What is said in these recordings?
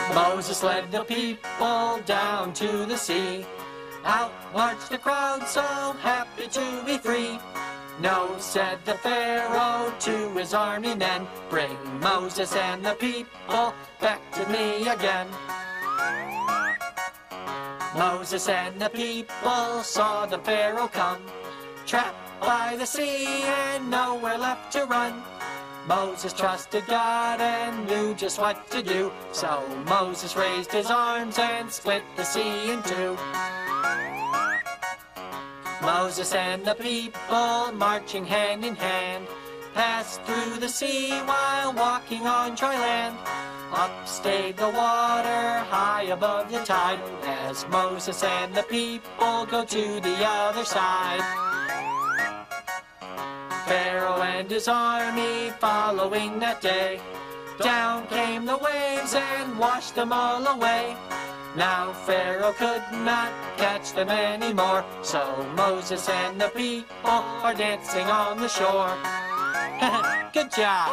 Moses led the people down to the sea. Out marched the crowd, so happy to be free. No, said the Pharaoh to his army men, bring Moses and the people back to me again. Moses and the people saw the Pharaoh come, trapped by the sea and nowhere left to run. Moses trusted God and knew just what to do, so Moses raised his arms and split the sea in two. Moses and the people, marching hand in hand, passed through the sea while walking on dry land. Up stayed the water high above the tide, as Moses and the people go to the other side. Pharaoh and his army following that day, down came the waves and washed them all away. Now Pharaoh could not catch them anymore, so Moses and the people are dancing on the shore. Good job!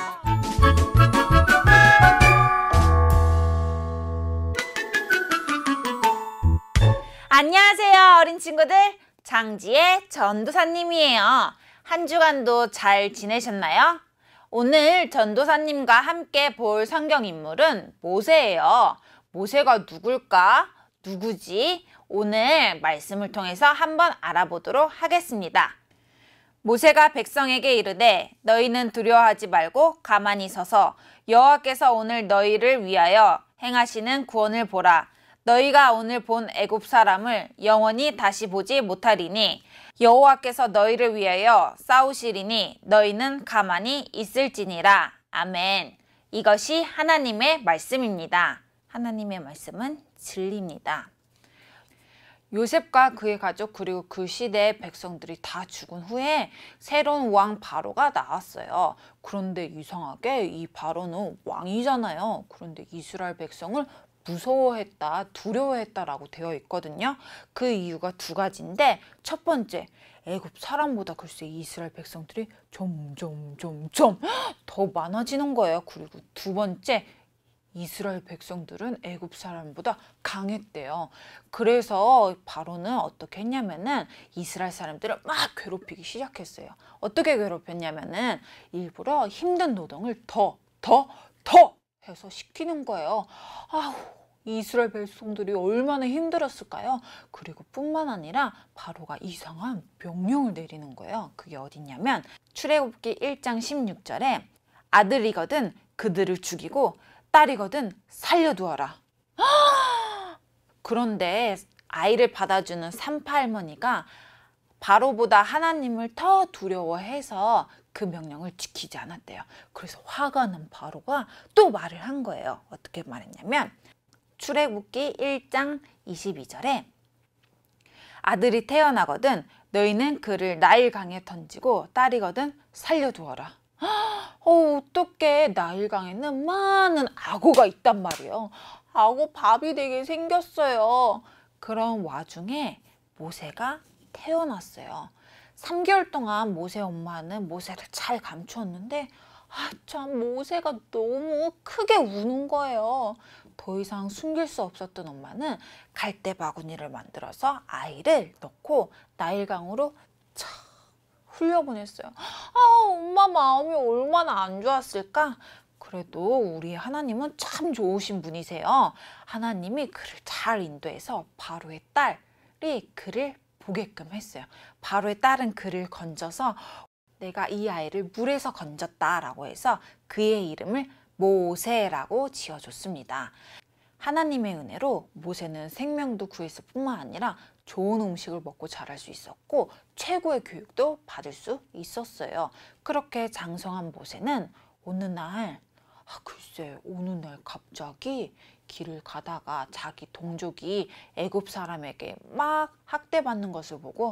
안녕하세요, 어린 친구들. 장지의 전도사님이에요. 한 주간도 잘 지내셨나요? 오늘 전도사님과 함께 볼 성경 인물은 모세예요. 모세가 누굴까? 누구지? 오늘 말씀을 통해서 한번 알아보도록 하겠습니다. 모세가 백성에게 이르되 너희는 두려워하지 말고 가만히 서서 여호와께서 오늘 너희를 위하여 행하시는 구원을 보라. 너희가 오늘 본 애굽 사람을 영원히 다시 보지 못하리니 여호와께서 너희를 위하여 싸우시리니 너희는 가만히 있을지니라. 아멘. 이것이 하나님의 말씀입니다. 하나님의 말씀은 진리입니다. 요셉과 그의 가족 그리고 그 시대의 백성들이 다 죽은 후에 새로운 왕 바로가 나왔어요. 그런데 이상하게 이 바로는 왕이잖아요. 그런데 이스라엘 백성을 무서워했다, 두려워했다라고 되어 있거든요. 그 이유가 두 가지인데, 첫 번째, 애굽 사람보다 글쎄 이스라엘 백성들이 점점 더 많아지는 거예요. 그리고 두 번째, 이스라엘 백성들은 애굽 사람보다 강했대요. 그래서 바로는 어떻게 했냐면은 이스라엘 사람들을 막 괴롭히기 시작했어요. 어떻게 괴롭혔냐면은 일부러 힘든 노동을 더 해서 시키는 거예요. 아우, 이스라엘 백성들이 얼마나 힘들었을까요? 그리고 뿐만 아니라 바로가 이상한 명령을 내리는 거예요. 그게 어디냐면 출애굽기 1장 16절에 아들이거든 그들을 죽이고 딸이거든 살려두어라. 그런데 아이를 받아주는 산파 할머니가 바로보다 하나님을 더 두려워해서 그 명령을 지키지 않았대요. 그래서 화가 난 바로가 또 말을 한 거예요. 어떻게 말했냐면 출애굽기 1장 22절에 아들이 태어나거든 너희는 그를 나일강에 던지고 딸이거든 살려두어라. 어떡해, 나일강에는 많은 악어가 있단 말이에요. 악어 밥이 되게 생겼어요. 그런 와중에 모세가 태어났어요. 3개월 동안 모세 엄마는 모세를 잘 감추었는데 참 모세가 너무 크게 우는 거예요. 더 이상 숨길 수 없었던 엄마는 갈대 바구니를 만들어서 아이를 넣고 나일강으로 차 흘려보냈어요. 엄마 마음이 얼마나 안 좋았을까? 그래도 우리 하나님은 참 좋으신 분이세요. 하나님이 그를 잘 인도해서 바로의 딸이 그를 보게끔 했어요. 바로의 딸은 그를 건져서 내가 이 아이를 물에서 건졌다라고 해서 그의 이름을 모세라고 지어줬습니다. 하나님의 은혜로 모세는 생명도 구했을 뿐만 아니라 좋은 음식을 먹고 자랄 수 있었고 최고의 교육도 받을 수 있었어요. 그렇게 장성한 모세는 어느 날 갑자기 길을 가다가 자기 동족이 애굽 사람에게 막 학대받는 것을 보고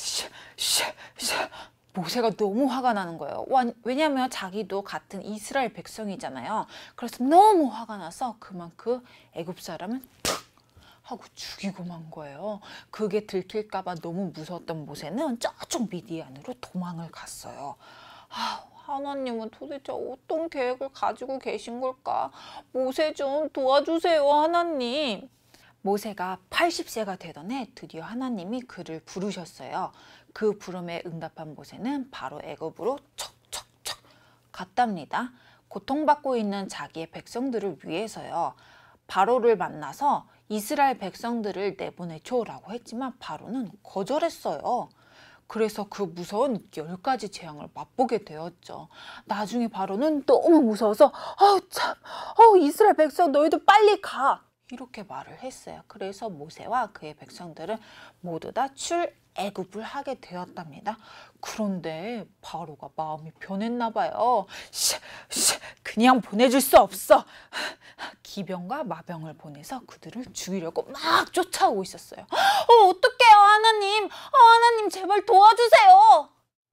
모세가 너무 화가 나는 거예요. 왜냐하면 자기도 같은 이스라엘 백성이잖아요. 그래서 너무 화가 나서 그만 그 애굽 사람은 탁 하고 죽이고 만 거예요. 그게 들킬까 봐 너무 무서웠던 모세는 저쪽 미디안으로 도망을 갔어요. 하나님은 도대체 어떤 계획을 가지고 계신 걸까? 모세 좀 도와주세요, 하나님. 모세가 80세가 되던 해 드디어 하나님이 그를 부르셨어요. 그 부름에 응답한 모세는 바로 애굽으로 척척척 갔답니다. 고통받고 있는 자기의 백성들을 위해서요. 바로를 만나서 이스라엘 백성들을 내보내줘라고 했지만 바로는 거절했어요. 그래서 그 무서운 10가지 재앙을 맛보게 되었죠. 나중에 바로는 너무 무서워서 이스라엘 백성 너희들 빨리 가! 이렇게 말을 했어요. 그래서 모세와 그의 백성들은 모두 다 출애굽을 하게 되었답니다. 그런데 바로가 마음이 변했나 봐요. 그냥 보내줄 수 없어. 기병과 마병을 보내서 그들을 죽이려고 막 쫓아오고 있었어요. 어떡해요, 하나님. 하나님 제발 도와주세요.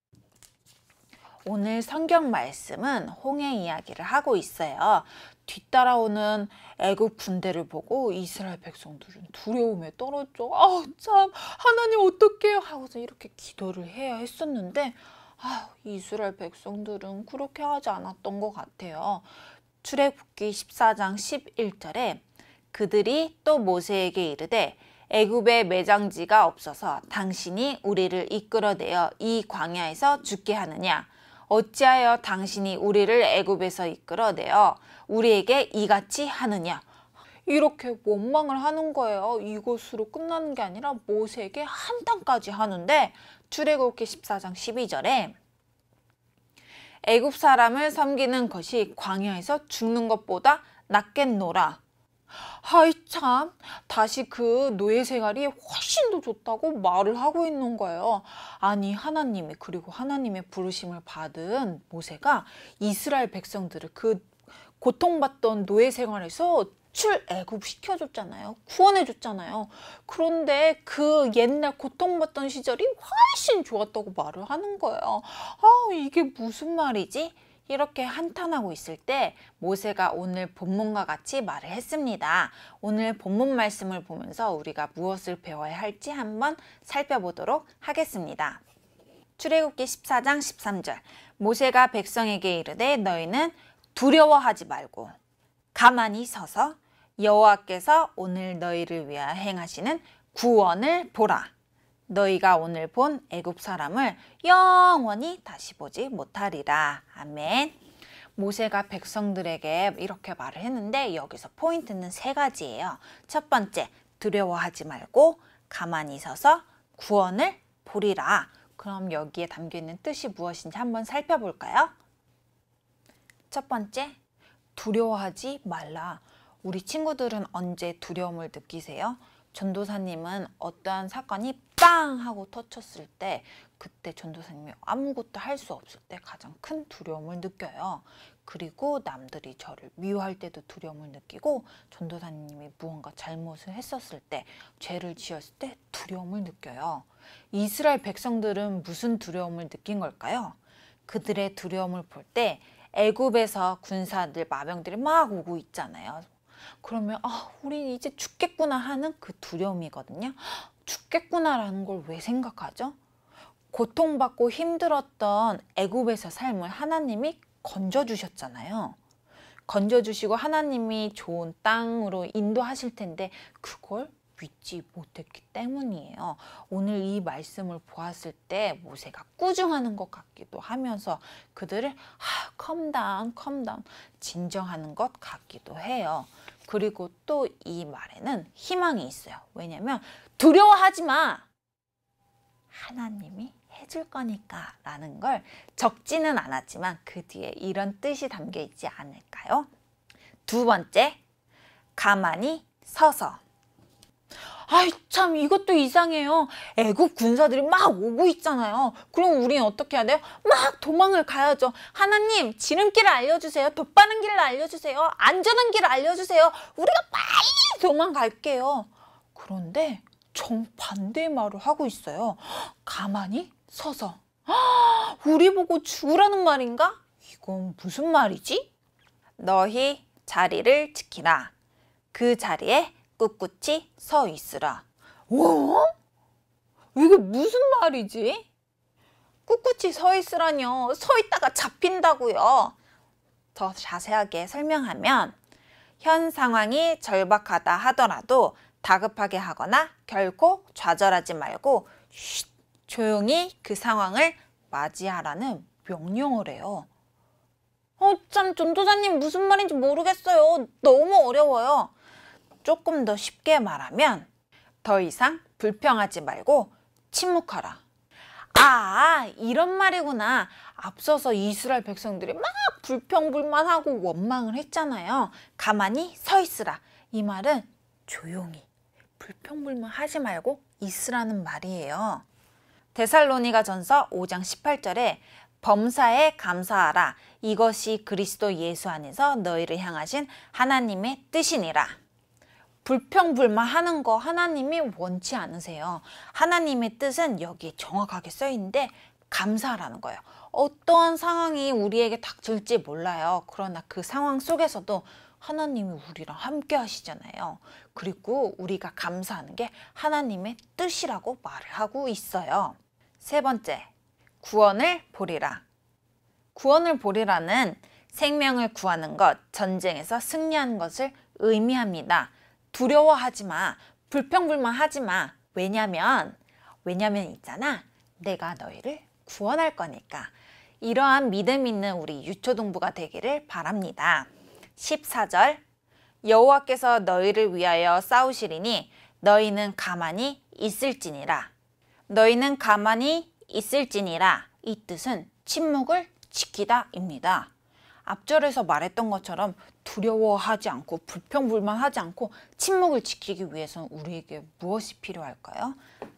오늘 성경 말씀은 홍해 이야기를 하고 있어요. 뒤따라오는 애굽 군대를 보고 이스라엘 백성들은 두려움에 떨었죠. 참 하나님 어떡해요 하고서 이렇게 기도를 해야 했었는데 이스라엘 백성들은 그렇게 하지 않았던 것 같아요. 출애굽기 14장 11절에 그들이 또 모세에게 이르되 애굽에 매장지가 없어서 당신이 우리를 이끌어내어 이 광야에서 죽게 하느냐? 어찌하여 당신이 우리를 애굽에서 이끌어내어 우리에게 이같이 하느냐? 이렇게 원망을 하는 거예요. 이것으로 끝나는 게 아니라 모세에게 한탄까지 하는데 출애굽기 14장 12절에 애굽 사람을 섬기는 것이 광야에서 죽는 것보다 낫겠노라. 참, 다시 그 노예 생활이 훨씬 더 좋다고 말을 하고 있는 거예요. 아니, 하나님이, 그리고 하나님의 부르심을 받은 모세가 이스라엘 백성들을 그 고통받던 노예 생활에서 출애굽 시켜줬잖아요. 구원해줬잖아요. 그런데 그 옛날 고통받던 시절이 훨씬 좋았다고 말을 하는 거예요. 이게 무슨 말이지? 이렇게 한탄하고 있을 때 모세가 오늘 본문과 같이 말을 했습니다. 오늘 본문 말씀을 보면서 우리가 무엇을 배워야 할지 한번 살펴보도록 하겠습니다. 출애굽기 14장 13절 모세가 백성에게 이르되 너희는 두려워하지 말고 가만히 서서 여호와께서 오늘 너희를 위하여 행하시는 구원을 보라. 너희가 오늘 본 애굽 사람을 영원히 다시 보지 못하리라. 아멘. 모세가 백성들에게 이렇게 말을 했는데 여기서 포인트는 3가지예요. 첫 번째, 두려워하지 말고 가만히 서서 구원을 보리라. 그럼 여기에 담겨있는 뜻이 무엇인지 한번 살펴볼까요? 첫 번째, 두려워하지 말라. 우리 친구들은 언제 두려움을 느끼세요? 전도사님은 어떠한 사건이 빵 하고 터쳤을 때 그때 전도사님이 아무것도 할 수 없을 때 가장 큰 두려움을 느껴요. 그리고 남들이 저를 미워할 때도 두려움을 느끼고 전도사님이 무언가 잘못을 했었을 때 죄를 지었을 때 두려움을 느껴요. 이스라엘 백성들은 무슨 두려움을 느낀 걸까요? 그들의 두려움을 볼 때 애굽에서 군사들 마병들이 막 오고 있잖아요. 그러면 우린 이제 죽겠구나 하는 그 두려움이거든요. 죽겠구나라는 걸 왜 생각하죠? 고통받고 힘들었던 애굽에서 삶을 하나님이 건져주셨잖아요. 건져주시고 하나님이 좋은 땅으로 인도하실 텐데 그걸 믿지 못했기 때문이에요. 오늘 이 말씀을 보았을 때 모세가 꾸중하는 것 같기도 하면서 그들을 컴다운 진정하는 것 같기도 해요. 그리고 또 이 말에는 희망이 있어요. 왜냐면 두려워하지 마. 하나님이 해줄 거니까 라는 걸 적지는 않았지만 그 뒤에 이런 뜻이 담겨 있지 않을까요? 두 번째, 가만히 서서. 참 이것도 이상해요. 애국 군사들이 막 오고 있잖아요. 그럼 우리는 어떻게 해야 돼요? 막 도망을 가야죠. 하나님, 지름길을 알려주세요. 더 빠른 길을 알려주세요. 안전한 길을 알려주세요. 우리가 빨리 도망갈게요. 그런데 정반대의 말을 하고 있어요. 가만히 서서. 우리 보고 죽으라는 말인가? 이건 무슨 말이지? 너희 자리를 지키라. 그 자리에 꿋꿋이 서 있으라. 이게 무슨 말이지? 꿋꿋이 서 있으라뇨. 서 있다가 잡힌다고요. 더 자세하게 설명하면 현 상황이 절박하다 하더라도 다급하게 하거나 결코 좌절하지 말고 쉿, 조용히 그 상황을 맞이하라는 명령을 해요. 참 전도사님 무슨 말인지 모르겠어요. 너무 어려워요. 조금 더 쉽게 말하면 더 이상 불평하지 말고 침묵하라. 이런 말이구나. 앞서서 이스라엘 백성들이 막 불평불만하고 원망을 했잖아요. 가만히 서 있으라. 이 말은 조용히 불평불만하지 말고 있으라는 말이에요. 데살로니가전서 5장 18절에 범사에 감사하라. 이것이 그리스도 예수 안에서 너희를 향하신 하나님의 뜻이니라. 불평불만하는 거 하나님이 원치 않으세요. 하나님의 뜻은 여기에 정확하게 써 있는데 감사하라는 거예요. 어떠한 상황이 우리에게 닥칠지 몰라요. 그러나 그 상황 속에서도 하나님이 우리랑 함께 하시잖아요. 그리고 우리가 감사하는 게 하나님의 뜻이라고 말을 하고 있어요. 세 번째, 구원을 보리라. 구원을 보리라는 생명을 구하는 것, 전쟁에서 승리하는 것을 의미합니다. 두려워하지 마. 불평불만하지 마. 왜냐면 있잖아. 내가 너희를 구원할 거니까. 이러한 믿음 있는 우리 유초동부가 되기를 바랍니다. 14절 여호와께서 너희를 위하여 싸우시리니 너희는 가만히 있을지니라. 너희는 가만히 있을지니라. 이 뜻은 침묵을 지키다입니다. 앞절에서 말했던 것처럼 두려워하지 않고 불평불만하지 않고 침묵을 지키기 위해서는 우리에게 무엇이 필요할까요?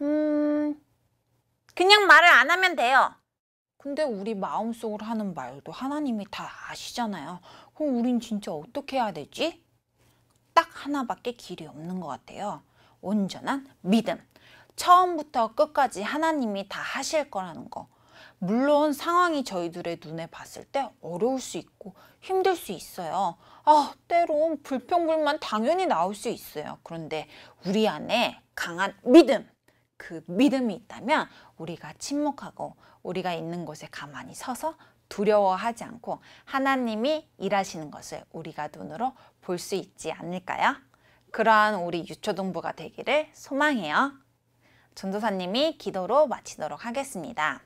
그냥 말을 안 하면 돼요. 근데 우리 마음속으로 하는 말도 하나님이 다 아시잖아요. 그럼 우린 진짜 어떻게 해야 되지? 딱 하나밖에 길이 없는 것 같아요. 온전한 믿음. 처음부터 끝까지 하나님이 다 하실 거라는 거. 물론 상황이 저희들의 눈에 봤을 때 어려울 수 있고 힘들 수 있어요. 때론 불평불만 당연히 나올 수 있어요. 그런데 우리 안에 강한 믿음, 그 믿음이 있다면 우리가 침묵하고 우리가 있는 곳에 가만히 서서 두려워하지 않고 하나님이 일하시는 것을 우리가 눈으로 볼 수 있지 않을까요? 그러한 우리 유초동부가 되기를 소망해요. 전도사님이 기도로 마치도록 하겠습니다.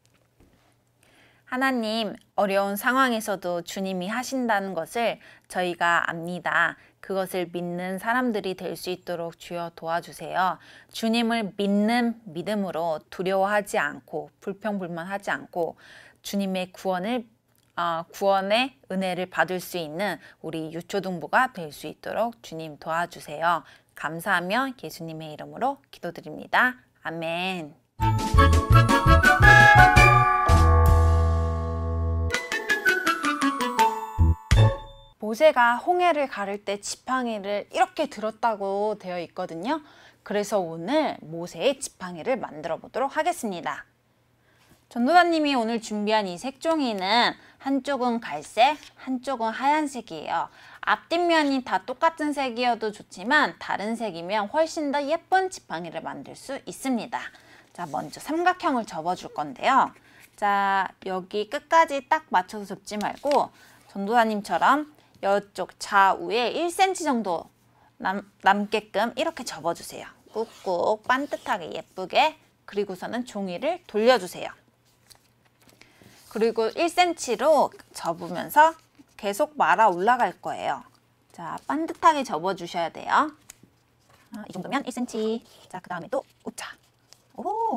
하나님, 어려운 상황에서도 주님이 하신다는 것을 저희가 압니다. 그것을 믿는 사람들이 될 수 있도록 주여 도와주세요. 주님을 믿는 믿음으로 두려워하지 않고 불평불만하지 않고 주님의 구원의 은혜를 받을 수 있는 우리 유초동부가 될 수 있도록 주님 도와주세요. 감사하며 예수님의 이름으로 기도드립니다. 아멘. 모세가 홍해를 가를 때 지팡이를 이렇게 들었다고 되어 있거든요. 그래서 오늘 모세의 지팡이를 만들어 보도록 하겠습니다. 전도사님이 오늘 준비한 이 색종이는 한쪽은 갈색, 한쪽은 하얀색이에요. 앞뒷면이 다 똑같은 색이어도 좋지만 다른 색이면 훨씬 더 예쁜 지팡이를 만들 수 있습니다. 자, 먼저 삼각형을 접어줄 건데요. 자, 여기 끝까지 딱 맞춰서 접지 말고 전도사님처럼 이쪽 좌우에 1cm 정도 남게끔 이렇게 접어주세요. 꾹꾹 반듯하게 예쁘게. 그리고서는 종이를 돌려주세요. 그리고 1cm로 접으면서 계속 말아 올라갈 거예요. 자, 반듯하게 접어주셔야 돼요. 이 정도면 1cm. 자, 그 다음에 또 우짜. 오,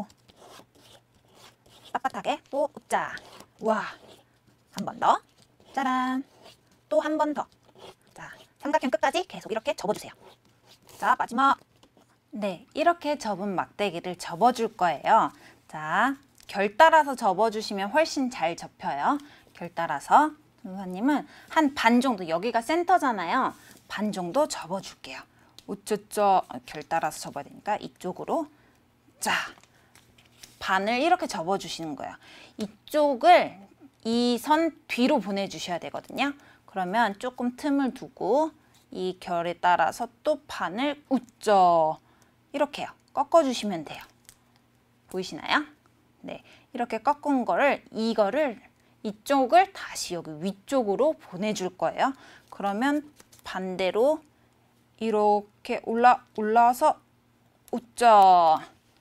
빳빳하게 또 우짜. 와, 한 번 더. 짜란. 또 한 번 더. 자, 삼각형 끝까지 계속 이렇게 접어주세요. 자, 마지막. 네, 이렇게 접은 막대기를 접어줄 거예요. 자, 결 따라서 접어주시면 훨씬 잘 접혀요. 결 따라서. 전도사님은 한 반 정도, 여기가 센터잖아요. 반 정도 접어줄게요. 우쭈쭈. 결 따라서 접어야 되니까 이쪽으로. 자, 반을 이렇게 접어주시는 거예요. 이쪽을 이 선 뒤로 보내주셔야 되거든요. 그러면 조금 틈을 두고 이 결에 따라서 또 반을 우쩌 이렇게요. 꺾어주시면 돼요. 보이시나요? 네, 이렇게 꺾은 거를 이쪽을 다시 여기 위쪽으로 보내줄 거예요. 그러면 반대로 이렇게 올라와서 웃죠.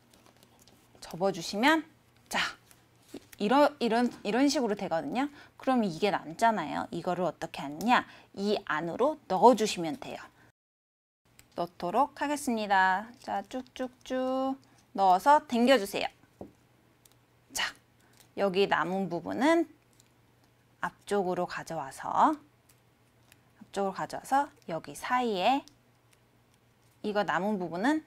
접어주시면 자 이런 식으로 되거든요. 그럼 이게 남잖아요. 이거를 어떻게 하느냐? 이 안으로 넣어주시면 돼요. 넣도록 하겠습니다. 자, 쭉쭉쭉 넣어서 당겨주세요. 자, 여기 남은 부분은 앞쪽으로 가져와서 여기 사이에 이거 남은 부분은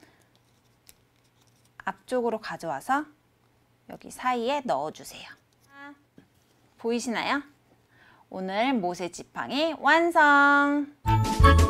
앞쪽으로 가져와서 여기 사이에 넣어주세요. 보이시나요? 오늘 모세 지팡이 완성!